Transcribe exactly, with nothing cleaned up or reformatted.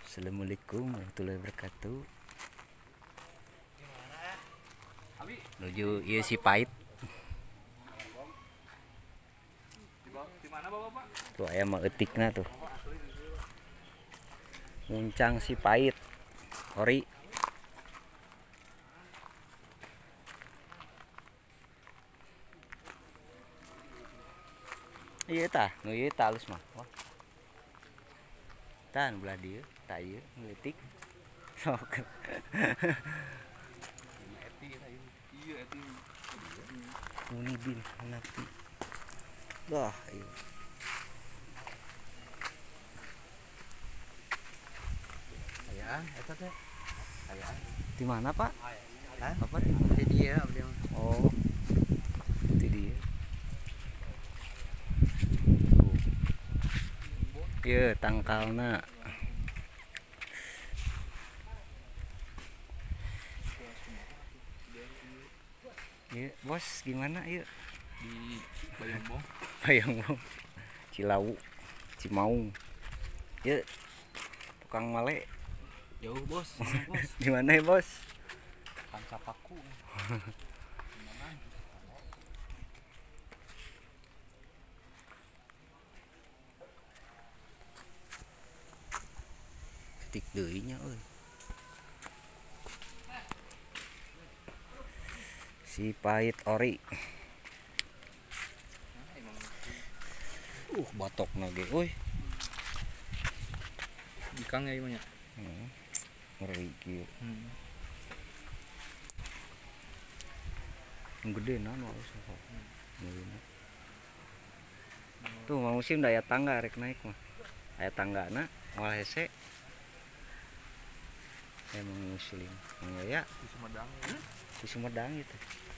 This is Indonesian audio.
Assalamualaikum warahmatullahi wabarakatuh. Menuju iya si pahit. Tuh ayam mah etikna tuh. Nguncang si pahit. Ori. Iya tah, nu ieu tah alus mah. Wah. Tan belah dieu, tah ieu ngeutik. Sok. Munibin Hanafi. Wah, iya. Ayaan, eta teh. Ayaan. Di mana, Pak? Hah? Apa? Di dia, abdi mah. Oh. Itu dia. Iya, tangkalna. Iya, bos, gimana yuk? Di Bayambong. Bayambong. Cilawu, Cimaung. Yuk, tukang male. Jauh, Bos. Mana, Bos? Di mana ya, Bos? Kancapaku. Ketik deui nya euy. Si pahit ori. Uh, batokna ge euy. Dikang ya ieu nya. Hmm. Ngeri kieu. Hmm. Yang gede na nu alus apa? Hmm. Tuh mau musim daya tangga rek naik mah. Aya tanggana moal hese. Emang muslim. Ya, Di Sumedang. di Sumedang gitu.